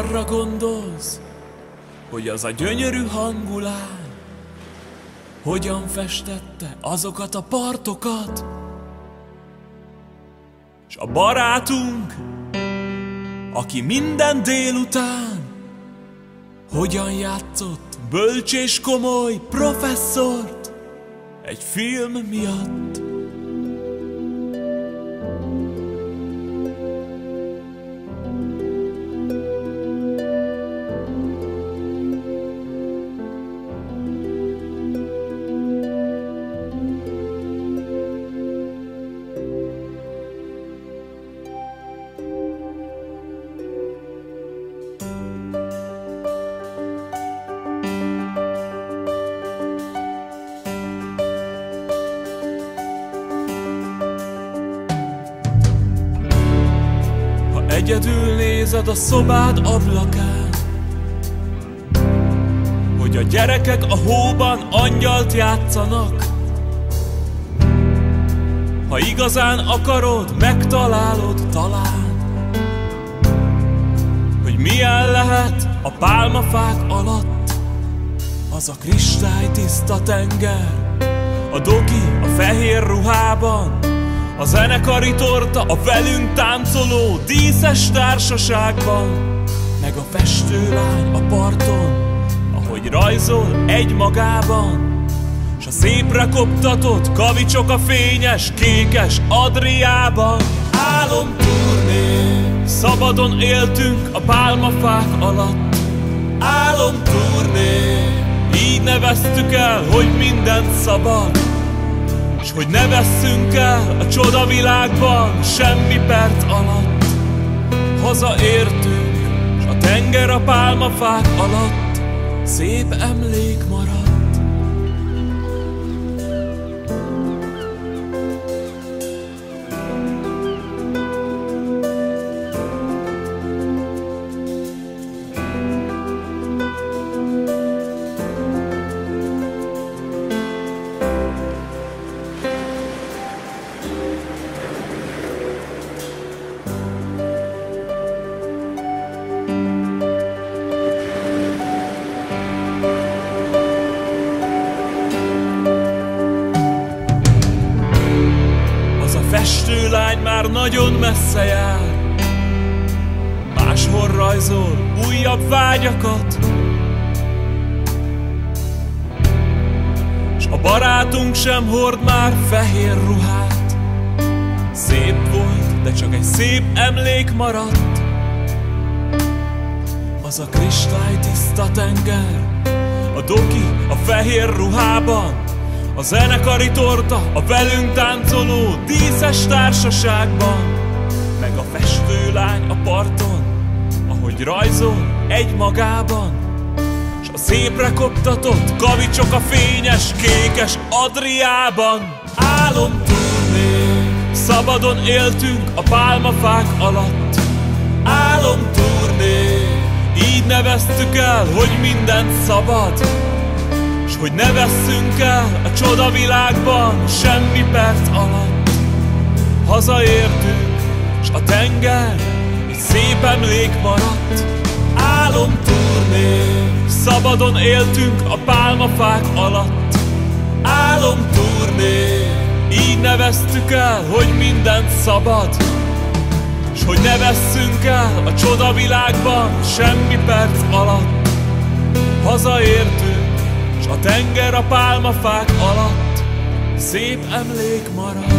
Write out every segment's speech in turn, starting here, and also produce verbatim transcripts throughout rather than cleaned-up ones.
arra gondolsz, hogy az a gyönyörű hangulány hogyan festette azokat a partokat, s a barátunk, aki minden délután hogyan játszott bölcs és komoly professzort egy film miatt. Egyedül nézed a szobád ablakán, hogy a gyerekek a hóban angyalt játszanak. Ha igazán akarod, megtalálod talán, hogy milyen lehet a pálmafák alatt az a kristálytiszta tenger, a doki a fehér ruhában, a zenekari torta a velünk táncoló díszes társaságban, meg a festőlány a parton, ahogy rajzol egymagában, s a szépre koptatott kavicsok a fényes, kékes Adriában. Álomturné, szabadon éltünk a pálmafák alatt. Álomturné, így neveztük el, hogy minden szabad, s hogy ne vesszünk el a csodavilágban semmi perc alatt. Hazaértünk, s a tenger a pálmafák alatt szép emlék maradt. Festőlány már nagyon messze jár, máshol rajzol újabb vágyakat, s a barátunk sem hord már fehér ruhát. Szép volt, de csak egy szép emlék maradt, az a kristálytiszta tenger, a doki a fehér ruhában, a zenekari torta a velünk táncoló díszes társaságban, meg a festőlány a parton, ahogy rajzol egymagában, s a szépre koptatott kavicsok a fényes, kékes Adriában. Álomturné, szabadon éltünk a pálmafák alatt. Álomturné, így neveztük el, hogy minden szabad, s hogy ne vesszünk el a csodavilágban semmi perc alatt. Hazaértünk, s a tenger egy szép emlék maradt. Álomturné, szabadon éltünk a pálmafák alatt. Álomturné, így neveztük el, hogy minden szabad, s hogy ne vesszünk el a csodavilágban semmi perc alatt. Hazaértünk, s a tenger a pálmafák alatt szép emlék maradt.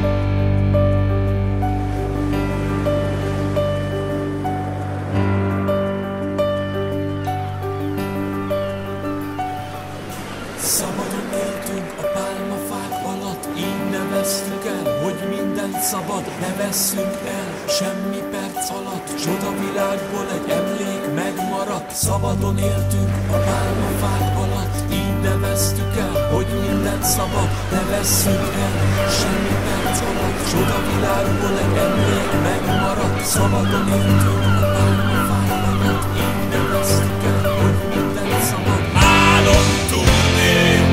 Szabadon éltünk a pálmafák alatt, így neveztük el, hogy minden szabad. Ne vesszünk el semmi perc alatt, csodavilágból egy emlék megmaradt. Szabadon éltünk a pálmafák alatt, így neveztük el, hogy minden szabad. Ne vesszünk el semmi perc alatt, csodavilágból egy emlék megmaradt. Szabadon éltünk a pálmafák alatt, így neveztük el, hogy minden szabad. Álomturné,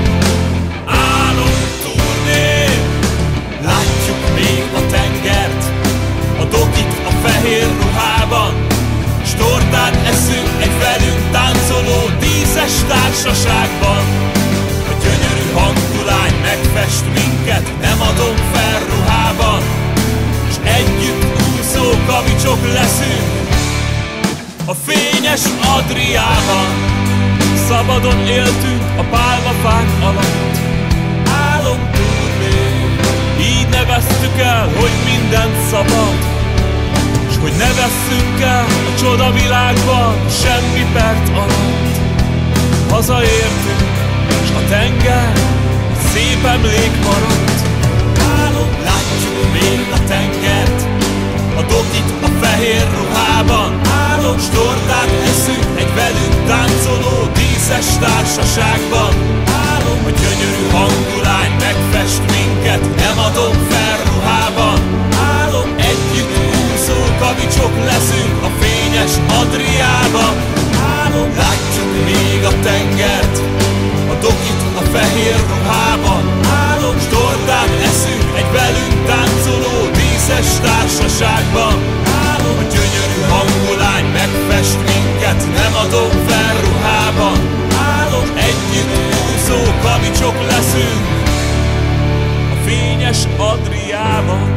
álomturné, látjuk még a tengert, a dokit a fehér ruhában, s tortát eszünk Adriában. A gyönyörű hangulány megfest minket, nem adom fel ruhában, s együtt úszó kavicsok leszünk a fényes Adriában. Szabadon éltünk a pálmafák alatt, álomturné. Így neveztük el, hogy minden szabad, s hogy ne vesszünk el a csodavilágban semmi perc alatt. Hazaértünk, s a tenger szép emlék maradt. Álom, látjuk még a tengert, a dokit a fehér ruhában. Álom, s tortát eszünk egy velünk táncoló díszes társaságban. Álom, a gyönyörű hangulány megfest minket, nem adom fel ruhában. Álom, együtt úszó kavicsok leszünk a fényes Adriában. Álom, látjuk még a tengert, a dokit a fehér ruhában. Álom, s tortát eszünk egy velünk táncoló díszes társaságban. Álom, a gyönyörű hangulány megfest minket, nem adom fel ruhában. Álom, együtt úszó kavicsok leszünk a fényes Adriában.